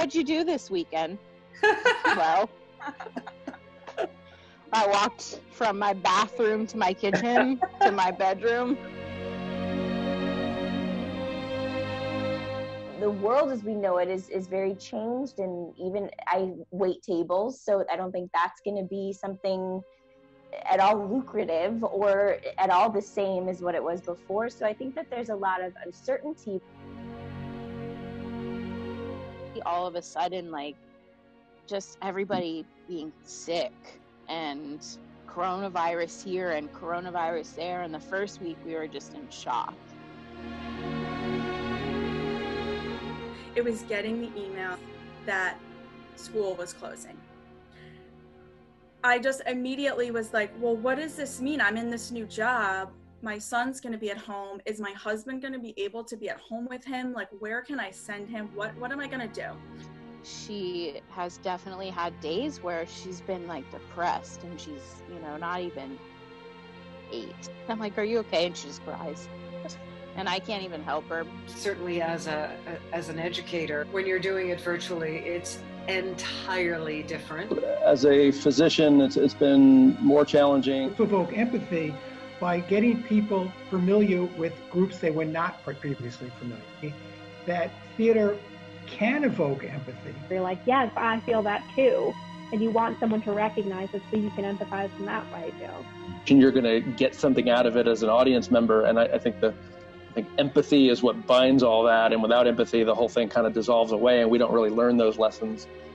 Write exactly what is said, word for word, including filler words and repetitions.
what'd you do this weekend? Well, I walked from my bathroom to my kitchen to my bedroom. The world as we know it is, is very changed, and even I wait tables, so I don't think that's going to be something at all lucrative or at all the same as what it was before. So I think that there's a lot of uncertainty. All of a sudden, like, just everybody being sick and coronavirus here and coronavirus there, and the first week we were just in shock. It was getting the email that school was closing. I just immediately was like, well, what does this mean? I'm in this new job. My son's going to be at home. Is my husband going to be able to be at home with him? Like, where can I send him? What, what am I going to do? She has definitely had days where she's been like depressed and she's, you know, not even eight. I'm like, are you okay? And she just cries. And I can't even help her. Certainly as a as an educator, when you're doing it virtually, it's entirely different. As a physician, it's, it's been more challenging. To evoke empathy by getting people familiar with groups they were not previously familiar with. That theater can evoke empathy. You're like, yes, I feel that too. And you want someone to recognize it so you can empathize in that way too. And you're going to get something out of it as an audience member. And I, I think the I think empathy is what binds all that. And without empathy, the whole thing kind of dissolves away and we don't really learn those lessons.